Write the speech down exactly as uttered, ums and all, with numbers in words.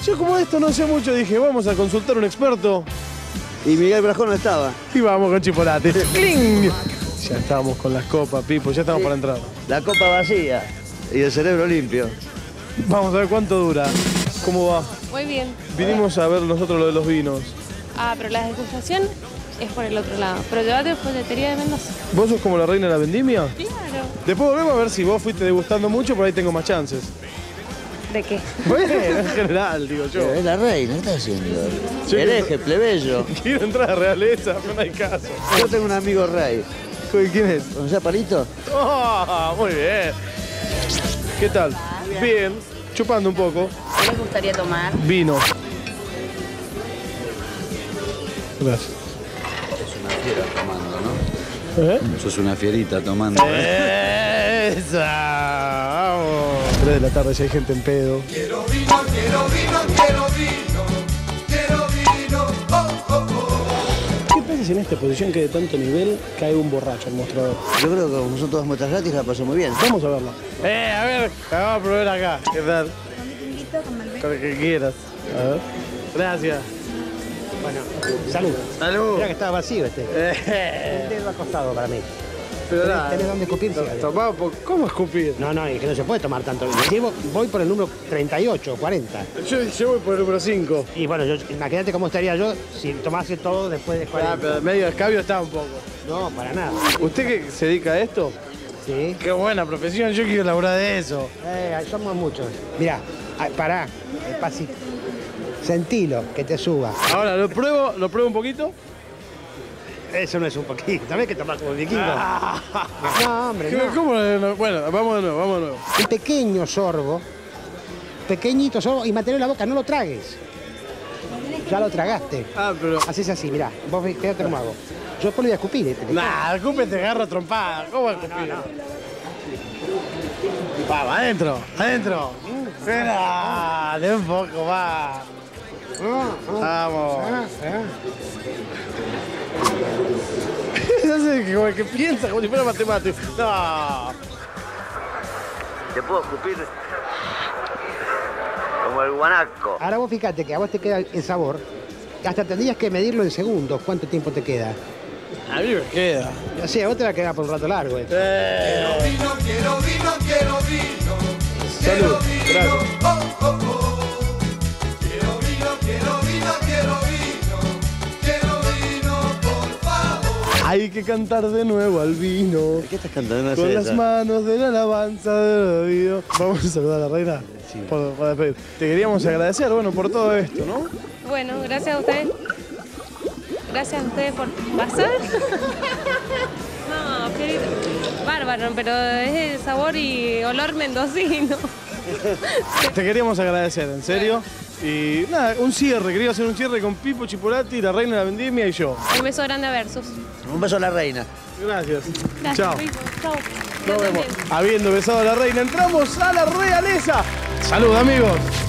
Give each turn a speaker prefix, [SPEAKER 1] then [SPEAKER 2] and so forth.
[SPEAKER 1] Yo como esto no sé mucho, dije, vamos a consultar a un experto.
[SPEAKER 2] Y Miguel Brajón no estaba.
[SPEAKER 1] Y vamos con Chipolati. ¡Cling! Ya estamos con las copas, Pipo, ya estamos
[SPEAKER 2] Sí.
[SPEAKER 1] para entrar.
[SPEAKER 2] La copa vacía y el cerebro limpio.
[SPEAKER 1] Vamos a ver cuánto dura. ¿Cómo va?
[SPEAKER 3] Muy bien.
[SPEAKER 1] Vinimos a ver nosotros lo de los vinos.
[SPEAKER 3] Ah, pero la degustación es por el otro lado. Pero llevate folletería de Mendoza.
[SPEAKER 1] ¿Vos sos como la reina de la vendimia?
[SPEAKER 3] Claro.
[SPEAKER 1] Después volvemos a ver si vos fuiste degustando mucho, por ahí tengo más chances.
[SPEAKER 3] ¿De qué?
[SPEAKER 1] Bueno, en general, digo yo.
[SPEAKER 2] Pero es la reina, ¿qué está haciendo?
[SPEAKER 1] Yo
[SPEAKER 2] Hereje, plebeyo.
[SPEAKER 1] Quiero entrar a realeza, pero no hay caso.
[SPEAKER 2] Yo tengo un amigo rey.
[SPEAKER 1] ¿Quién es?
[SPEAKER 2] ¿Conocés a Palito?
[SPEAKER 1] Oh, muy bien. ¿Qué tal? Bien. Chupando un poco.
[SPEAKER 4] ¿Qué les gustaría tomar?
[SPEAKER 1] Vino. Gracias.
[SPEAKER 5] Sos una fiera tomando, ¿no?
[SPEAKER 1] ¿Eh?
[SPEAKER 5] Sos una fierita tomando.
[SPEAKER 1] ¡Esa! ¡Vamos! tres de la tarde ya hay gente en pedo.
[SPEAKER 6] Quiero vino, quiero vino, quiero vino, quiero vino, oh, oh, oh.
[SPEAKER 1] ¿Qué pasa si en esta exposición que de tanto nivel cae un borracho al mostrador?
[SPEAKER 2] Yo creo que como son todas muestras gratis la pasó muy bien.
[SPEAKER 1] Vamos a verla. Eh, a ver, vamos a probar acá. ¿Qué tal? Con el que quieras. A ver. Gracias.
[SPEAKER 7] Bueno, salud.
[SPEAKER 1] Salud.
[SPEAKER 7] Mira que estaba vacío este.
[SPEAKER 1] Eh,
[SPEAKER 7] Un dedo acostado para mí.
[SPEAKER 1] pero
[SPEAKER 7] ¿Tenés,
[SPEAKER 1] nada.
[SPEAKER 7] tenés dónde escupir? Sí, hay.
[SPEAKER 1] Tomá, po- ¿cómo escupir?
[SPEAKER 7] No, no, es que no se puede tomar tanto. Llevo, voy por el número treinta y ocho, cuarenta.
[SPEAKER 1] Yo, yo voy por el número cinco.
[SPEAKER 7] Y bueno, yo, imagínate cómo estaría yo si tomase todo después de
[SPEAKER 1] Ah,
[SPEAKER 7] cuarenta.
[SPEAKER 1] pero medio escabio está un poco.
[SPEAKER 7] No, para nada.
[SPEAKER 1] ¿Usted que se dedica a esto?
[SPEAKER 7] Sí.
[SPEAKER 1] Qué buena profesión, yo quiero laburar de eso.
[SPEAKER 7] Eh, somos muchos. Mirá, ah, pará, despacito. Sentilo, que te suba.
[SPEAKER 1] Ahora, ¿lo pruebo, lo pruebo un poquito?
[SPEAKER 7] Eso no es un poquito. ¿Sabés que tomás como vikingo? No, hombre,
[SPEAKER 1] ¿Qué-
[SPEAKER 7] no.
[SPEAKER 1] ¿Cómo? no? Bueno, vamos de nuevo, vamos de nuevo.
[SPEAKER 7] Un pequeño sorbo, pequeñito sorbo, y mantener la boca, no lo tragues. Ya lo tragaste.
[SPEAKER 1] Ah, pero...
[SPEAKER 7] Haces así, mirá, vos fíjate cómo hago. Yo después le voy a escupir. Este.
[SPEAKER 1] Nah, escupe te agarro trompada. ¿Cómo escupir? Vamos, adentro, adentro. Espera, de un poco más. Vamos. Ya sé que como el que piensa como si fuera matemático. No.
[SPEAKER 2] Te puedo escupir como el guanaco.
[SPEAKER 7] Ahora vos fíjate que a vos te queda el sabor. Hasta tendrías que medirlo en segundos, cuánto tiempo te queda.
[SPEAKER 1] A mí me queda.
[SPEAKER 7] O sea, a vos te va a quedar por un rato largo. esto.
[SPEAKER 1] Eh.
[SPEAKER 6] Vino, quiero vino, quiero vino,
[SPEAKER 1] Salud,
[SPEAKER 6] quiero vino,
[SPEAKER 1] gracias.
[SPEAKER 6] oh, oh, oh. Quiero vino, quiero vino, quiero vino, quiero vino, por favor.
[SPEAKER 1] Hay que cantar de nuevo al vino.
[SPEAKER 2] ¿Qué estás cantando? No
[SPEAKER 1] Con
[SPEAKER 2] sé
[SPEAKER 1] las
[SPEAKER 2] esa.
[SPEAKER 1] manos de la alabanza del oído. Vamos a saludar a la reina.
[SPEAKER 2] Sí.
[SPEAKER 1] Por, por despedir. Te queríamos agradecer, bueno, por todo esto, ¿no?
[SPEAKER 3] Bueno, gracias a ustedes. Gracias a ustedes por pasar. No, querido. Bárbaro, pero es el sabor y olor mendocino.
[SPEAKER 1] Te queríamos agradecer, en serio. Y nada, un cierre, quería hacer un cierre con Pipo Chipolati, la reina de la vendimia y yo.
[SPEAKER 3] Un beso grande a Versus.
[SPEAKER 2] Un beso a la reina.
[SPEAKER 1] Gracias.
[SPEAKER 3] Gracias,
[SPEAKER 1] Chao.
[SPEAKER 3] Pipo. Chao.
[SPEAKER 1] Nos
[SPEAKER 3] Yo
[SPEAKER 1] vemos.
[SPEAKER 3] también.
[SPEAKER 1] Habiendo besado a la reina, entramos a la realeza. Salud, amigos.